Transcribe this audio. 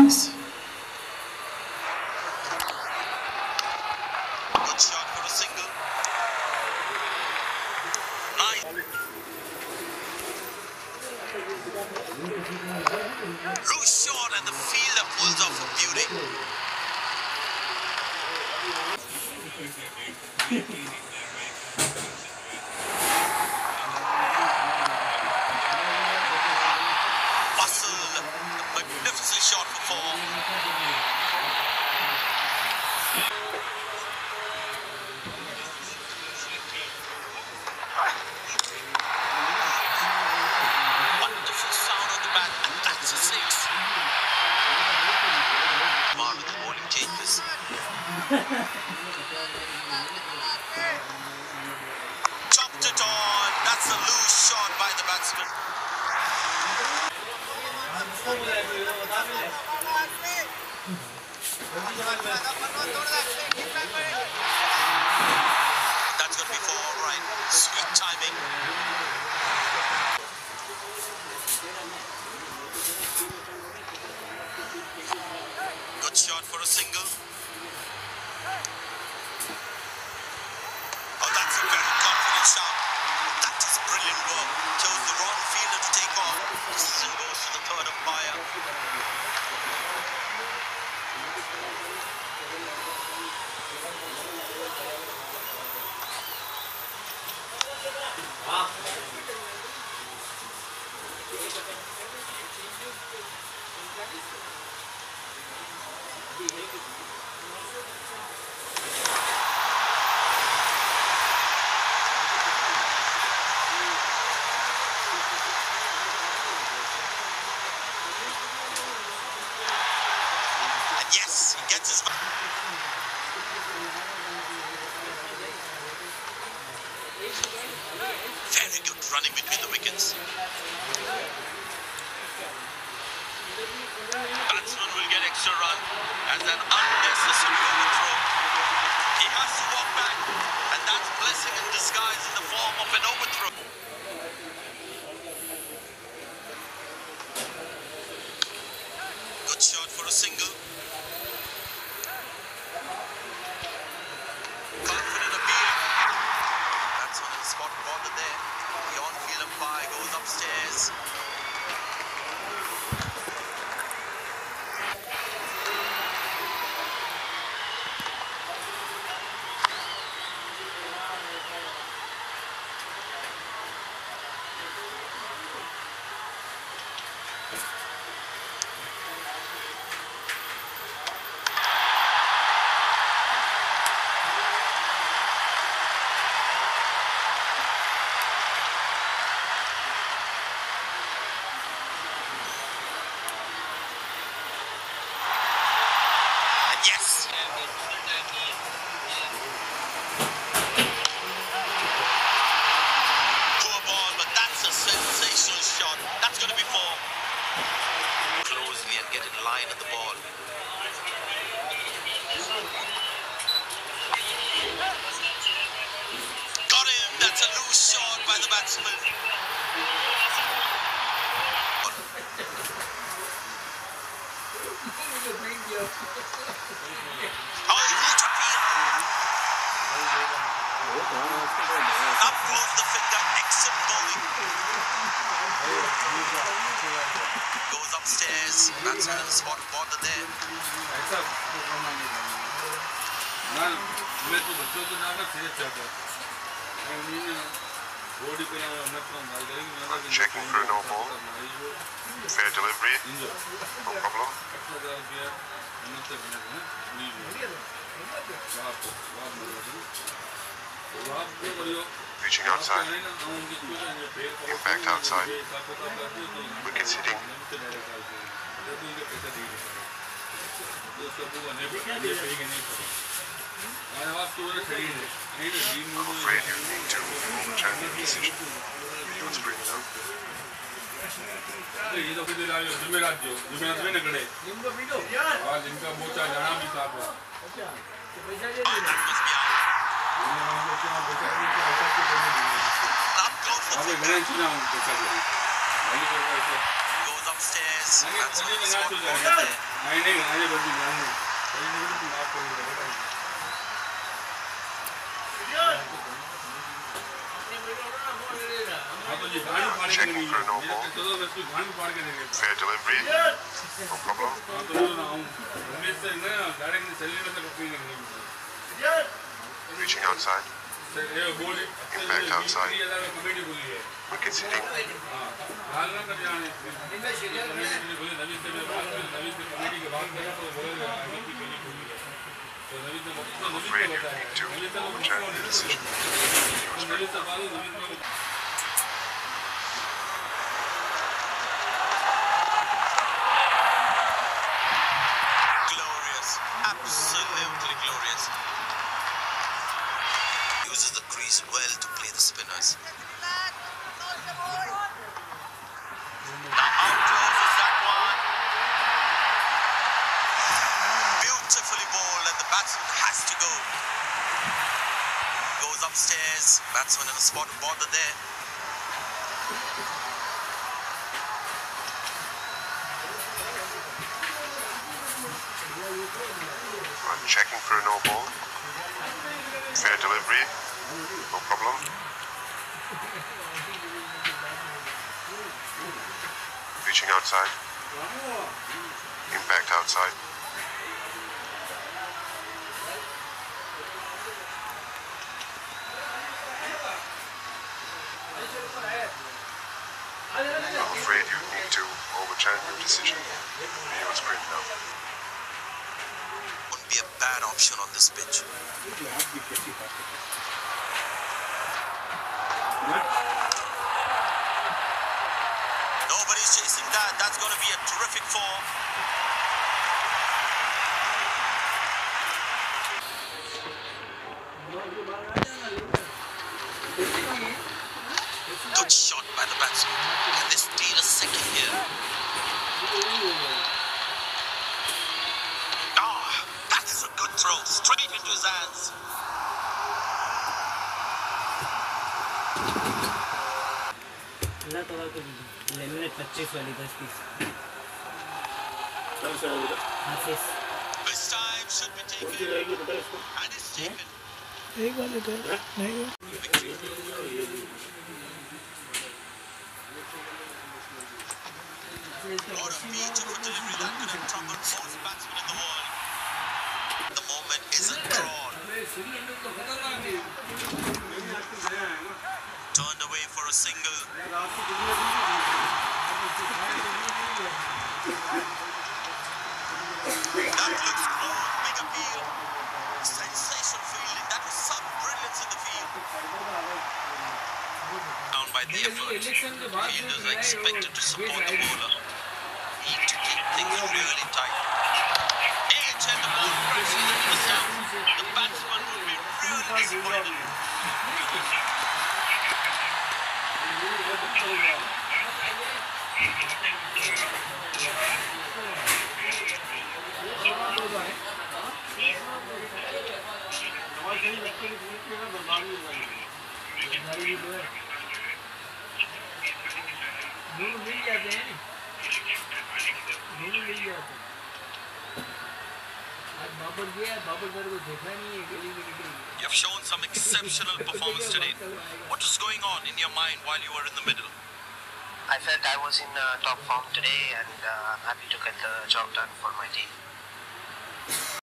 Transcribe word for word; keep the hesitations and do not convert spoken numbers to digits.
nice. Good shot for a single. Nice. Loose shot and the fielder pulls off a beauty. Bustle, a magnificent shot for four. Wonderful sound on the bat, and that's a six. Mark with the bowling changes. Chopped it on. That's a loose shot by the batsman. That's going to be four, all right. Sweet timing. Good shot for a single. Oh, that's a very confident shot. That is brilliant work. Chose the wrong fielder to take off. Decision goes to the third umpire. And yes, he gets his... Very good running between the wickets. Batsman will get extra run as an unnecessary overthrow. He has to walk back, and that's blessing in disguise in the form of an overthrow. Good shot for a single. Confident appeal. That's on the spot border there. The on-field umpire goes upstairs. Yes! Poor ball, but that's a sensational shot. That's going to be four. Closely and get in line at the ball. Got him! That's a loose shot by the batsman. Oh, root appeal. Up goes the fielder, excellent bowling. Goes upstairs. That's on the spot border there. Checking for a no ball. Fair delivery. No problem. Reaching outside. Impact outside. Wickets hitting. I'm afraid you need to overturn your decision. Let's bring it up. Goes upstairs. That's on the spot border there. Checking for a no ball. Fair delivery. No problem. Reaching outside. Impact outside. Wicket sitting. I'm afraid you need to overturn the decision. Glorious. Absolutely glorious. Uses the crease well to play the spinners. Now out close is that one. Beautifully bowled and the batsman has to go. Goes upstairs. Batsman in a spot border there. I'm checking for a no ball. Fair delivery. No problem. Reaching outside. Impact outside. I'm afraid you need to overturn your decision. Be on sprint now. Wouldn't be a bad option on this pitch. Nobody's chasing that. That's going to be a terrific four. Good shot by the batsman. Can they steal a second here? Ah, that is a good throw. Straight into his hands. अल्लाह तौला को laminate पच्चीस वाली दस piece Hafiz This time should be taken. And it's taken. एक वाले तो नहीं What a beautiful delivery that could have troubled most batsmen in the world. The moment isn't drawn. Turned away for a single. That looks good. Big appeal. Sensational fielding. That was some brilliance in the field. Down by the effort. Fielders are expected to support the bowler. Need to keep things really tight. Anytime the ball crashes into the stump, the batsman will be really disappointed. दोनों मिल जाते हैं दोनों मिल जाते हैं आज बाबर गया Babar sir को देखा नहीं है गली में निकल गया You have shown some exceptional performance today. What was going on in your mind while you were in the middle? I felt I was in uh, top form today and uh, happy to get the job done for my team.